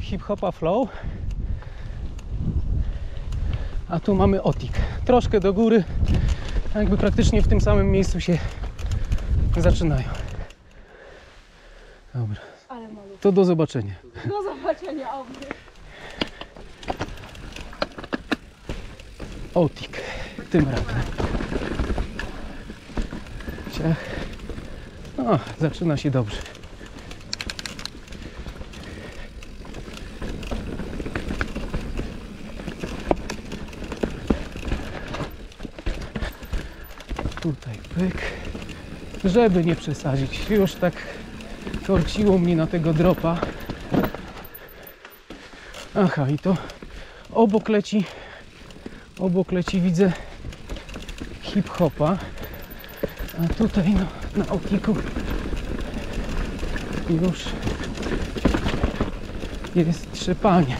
hip-hopa flow. A tu mamy otik. Troszkę do góry, jakby praktycznie w tym samym miejscu się zaczynają. Dobra. To do zobaczenia. Do zobaczenia, obie. Otik. Tym razem. Ciach. O, zaczyna się dobrze. Tutaj pyk. Żeby nie przesadzić. Już tak korciło mnie na tego dropa. Aha, i to obok leci widzę hip-hopa. A tutaj no, na otiku już jest trzepanie.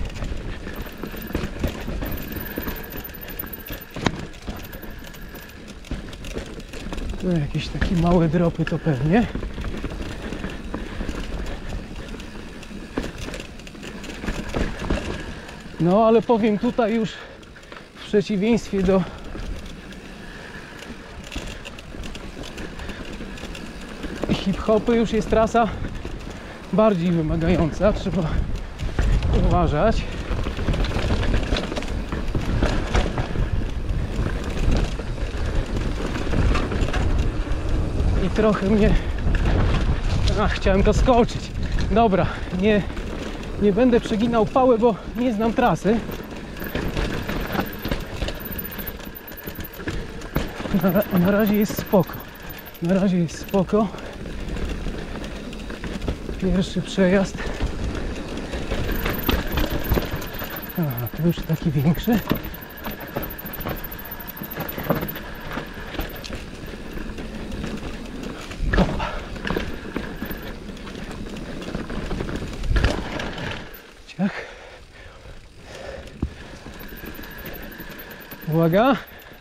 Tu jakieś takie małe dropy to pewnie. No ale powiem tutaj już w przeciwieństwie do hip-hopy już jest trasa bardziej wymagająca, trzeba uważać. I trochę mnie... chciałem to skoczyć. Dobra, nie będę przeginał pały, bo nie znam trasy. Na razie jest spoko. Na razie jest spoko. Pierwszy przejazd. Aha, to już taki większy. Opa. Ciach. Uwaga.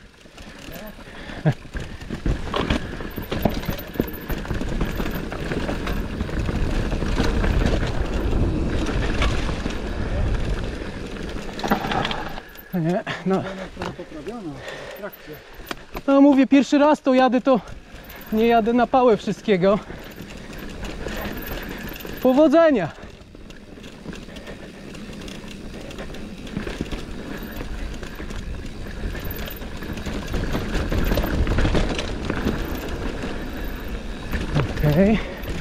Nie, no. No mówię, pierwszy raz to jadę, to nie jadę na pałę wszystkiego. Powodzenia! Okej.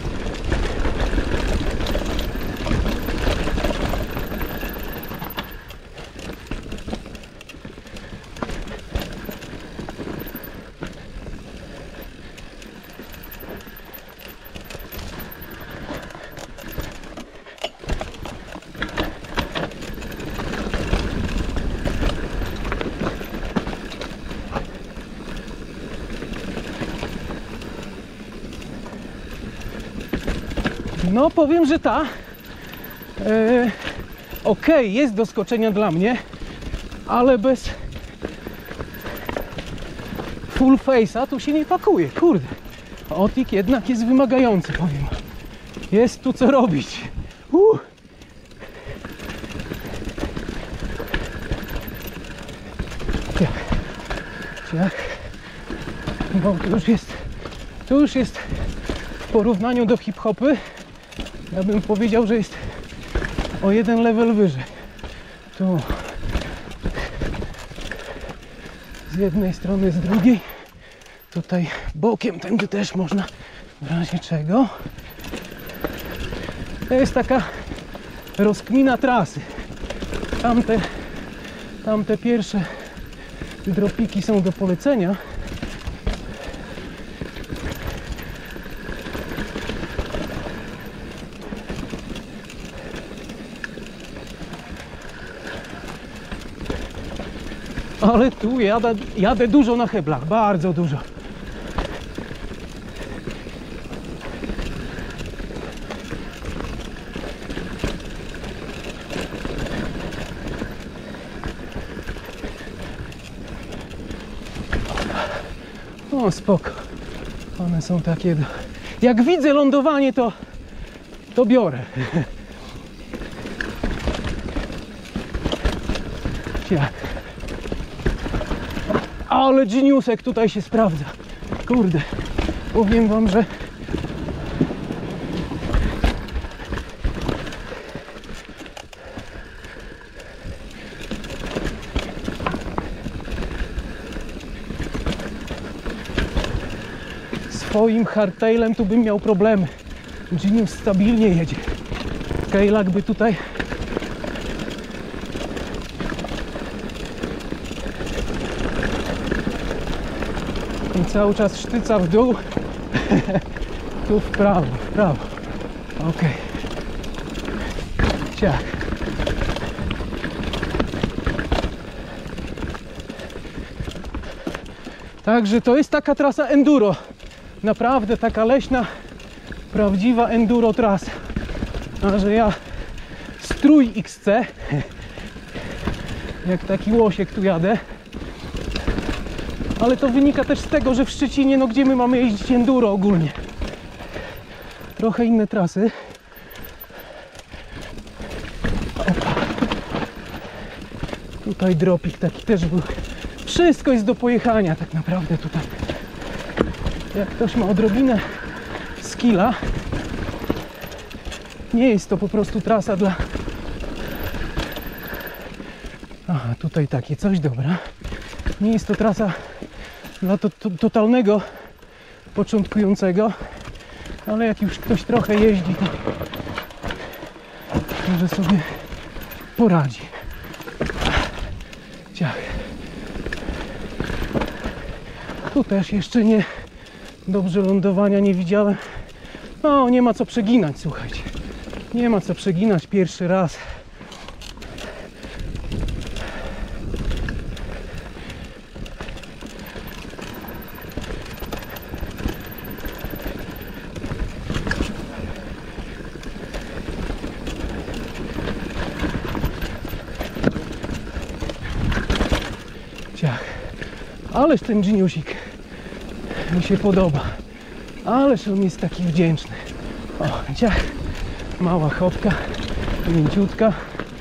No powiem, że ta okej, jest do skoczenia dla mnie, ale bez full face'a tu się nie pakuje, kurde. Otik jednak jest wymagający, powiem. Jest tu co robić. Ciach. No to już jest w porównaniu do hip-hopy, ja bym powiedział, że jest o jeden level wyżej. Tu z jednej strony, z drugiej. Tutaj bokiem tędy też można, w razie czego. To jest taka rozkmina trasy. Tamte pierwsze dropiki są do polecenia. Ale tu jadę dużo na heblach, bardzo dużo. O, spoko. One są takie... Jak widzę lądowanie, to biorę. Jak? Ale geniusek tutaj się sprawdza. Kurde, powiem wam, że swoim hardtailem tu bym miał problemy. Genius stabilnie jedzie. Keilak by tutaj i cały czas sztyca w dół. Tu w prawo, w prawo. Ok. Ciach. Także to jest taka trasa enduro. Naprawdę taka leśna, prawdziwa enduro trasa. A że ja strój XC, jak taki łosiek tu jadę. Ale to wynika też z tego, że w Szczecinie, no gdzie my mamy jeździć enduro ogólnie. Trochę inne trasy. Opa. Tutaj dropik taki też był. Wszystko jest do pojechania tak naprawdę tutaj. Jak ktoś ma odrobinę skilla, nie jest to po prostu trasa dla... Aha, tutaj takie coś, dobra. Nie jest to trasa dla totalnego początkującego, ale jak już ktoś trochę jeździ, to może sobie poradzi. Ciach. Tu też jeszcze nie dobrze lądowania nie widziałem. No, nie ma co przeginać, słuchajcie. Nie ma co przeginać pierwszy raz. Ciach. Ależ ten geniusik mi się podoba. Ależ on jest taki wdzięczny. O, ciach. Mała chopka, mięciutka.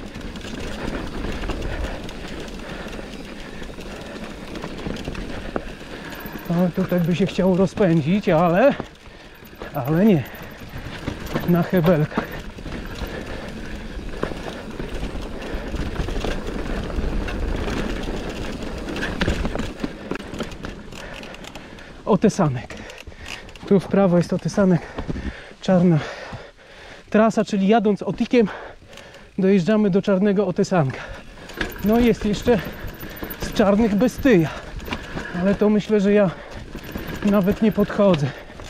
O, tutaj by się chciało rozpędzić, ale nie. Na hebelkach. Otesanek. Tu w prawo jest Otesanek. Czarna trasa, czyli jadąc Otikiem dojeżdżamy do Czarnego Otesanka. No i jest jeszcze z Czarnych Bestyja, ale to myślę, że ja nawet nie podchodzę.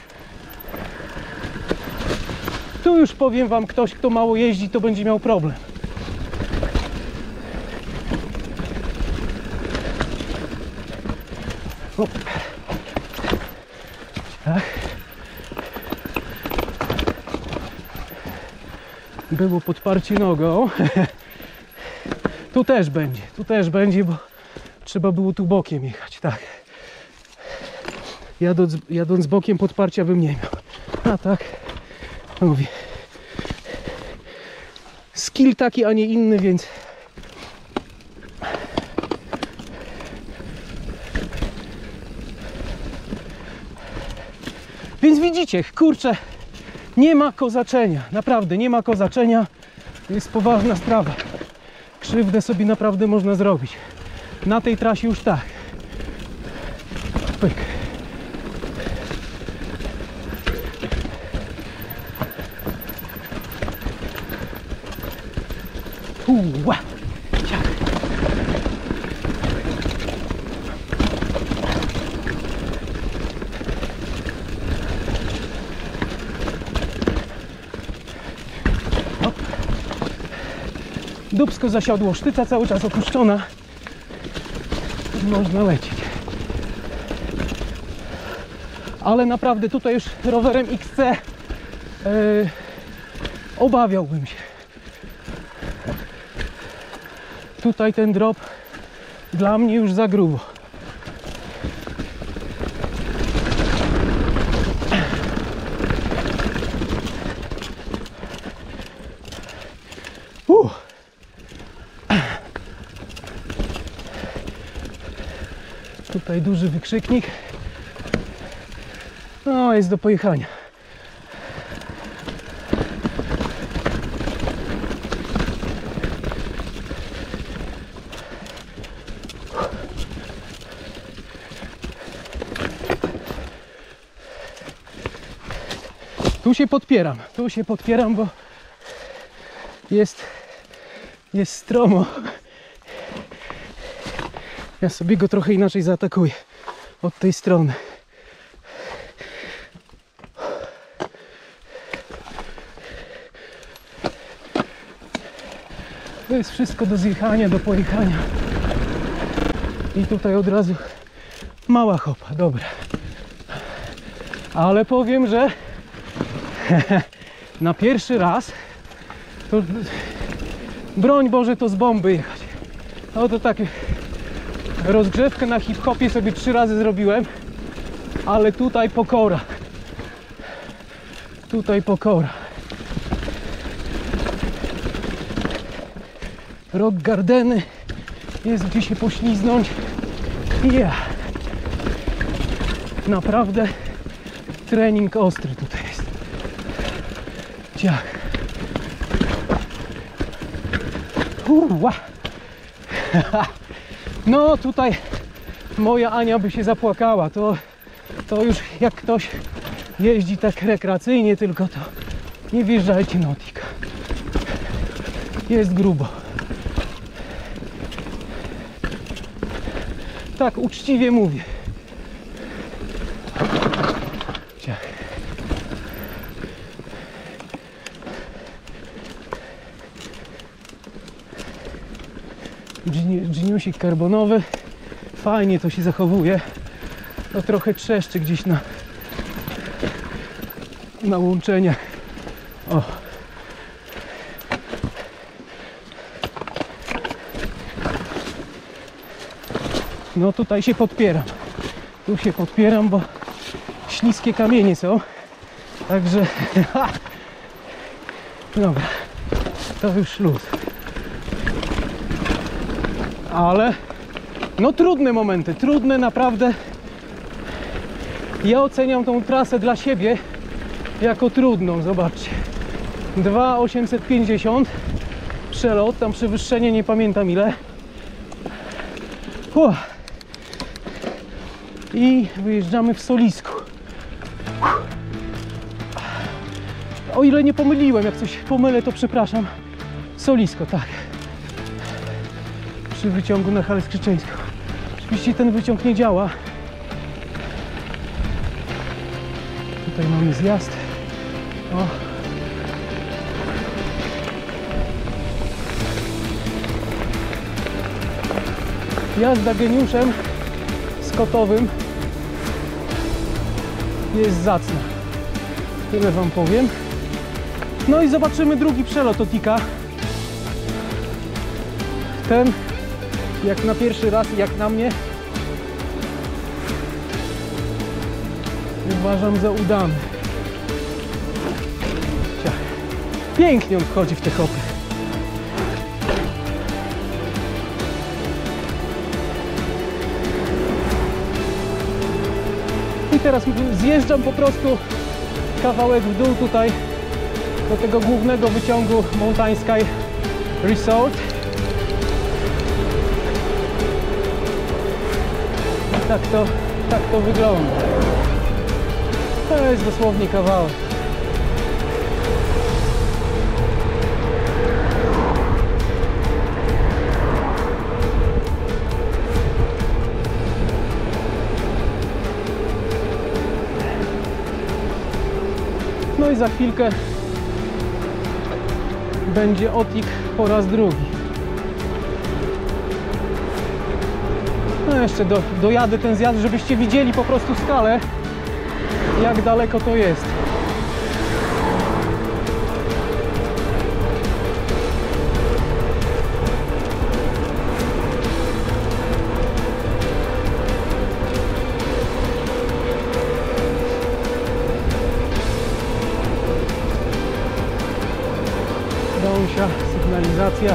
Tu już powiem wam, ktoś kto mało jeździ, to będzie miał problem. Hop. Tak. Było podparcie nogą. Tu też będzie, bo trzeba było tu bokiem jechać, tak. Jadąc bokiem podparcia bym nie miał. A tak, mówię. Skill taki, a nie inny, więc... Więc widzicie, kurczę, nie ma kozaczenia, naprawdę nie ma kozaczenia, to jest poważna sprawa. Krzywdę sobie naprawdę można zrobić. Na tej trasie już tak. Pyk. Uła. Ciach. Dupsko zasiadło, sztyca cały czas opuszczona. Można lecieć. Ale naprawdę tutaj już rowerem XC obawiałbym się. Tutaj ten drop dla mnie już za grubo. Tutaj duży wykrzyknik. No, jest do pojechania. Tu się podpieram, bo jest stromo. Ja sobie go trochę inaczej zaatakuję od tej strony. To jest wszystko do zjechania, do pojechania. I tutaj od razu mała hopa, dobra. Ale powiem, że na pierwszy raz to broń Boże to z bomby jechać. No to takie rozgrzewkę na hip-hopie sobie 3 razy zrobiłem, ale tutaj pokora. Tutaj pokora. Rock Gardeny, jest gdzie się pośliznąć. Yeah. Naprawdę trening ostry tutaj jest. Ciach. No tutaj moja Ania by się zapłakała. To już jak ktoś jeździ tak rekreacyjnie, tylko to nie wjeżdżajcie na Otika. Jest grubo. Tak uczciwie mówię. Ciach. Dżiniusik karbonowy. Fajnie to się zachowuje. No trochę trzeszczy gdzieś na łączeniach. O. No tutaj się podpieram. Tu się podpieram, bo śliskie kamienie są. Także dobra. To już luz. Ale no trudne momenty, trudne naprawdę. Ja oceniam tą trasę dla siebie jako trudną, zobaczcie. 2,850 przelot, tam przewyższenie nie pamiętam ile. I wyjeżdżamy w Solisku. O ile nie pomyliłem, jak coś pomylę, to przepraszam. Solisko, tak. Przy wyciągu na Halę Skrzyczeńską. Oczywiście ten wyciąg nie działa. Tutaj mamy zjazd. O. Jazda geniuszem skotowym jest zacna. Tyle wam powiem. No i zobaczymy drugi przelot Otika. Ten, jak na pierwszy raz, jak na mnie, uważam za udany. Pięknie on wchodzi w te hopy. I teraz zjeżdżam po prostu kawałek w dół tutaj do tego głównego wyciągu Mountain Sky Resort. Tak to wygląda. To jest dosłownie kawałek. No i za chwilkę będzie Otik po raz drugi. No jeszcze dojadę ten zjazd, żebyście widzieli po prostu skalę, jak daleko to jest. Dąsia, sygnalizacja.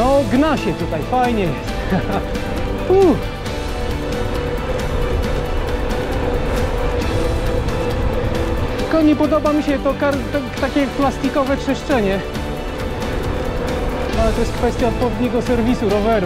No gna się tutaj, fajnie jest. Tylko nie podoba mi się to takie plastikowe trzeszczenie. Ale to jest kwestia odpowiedniego serwisu roweru.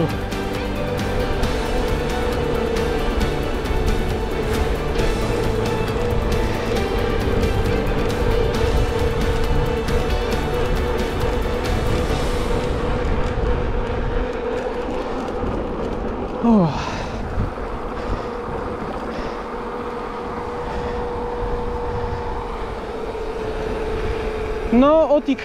No, Otik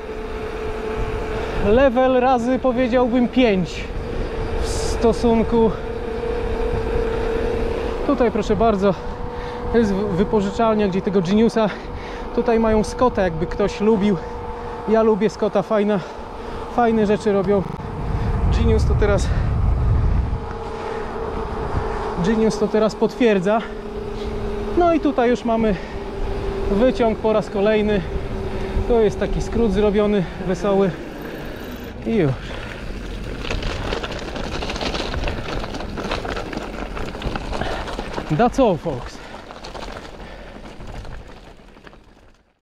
level razy powiedziałbym 5 w stosunku. Tutaj proszę bardzo, to jest wypożyczalnia, gdzie tego Geniusa. Tutaj mają Scotta, jakby ktoś lubił. Ja lubię Scotta, fajne rzeczy robią. Genius to teraz potwierdza. No i tutaj już mamy wyciąg po raz kolejny. To jest taki skrót zrobiony, wesoły. I już. That's all, folks.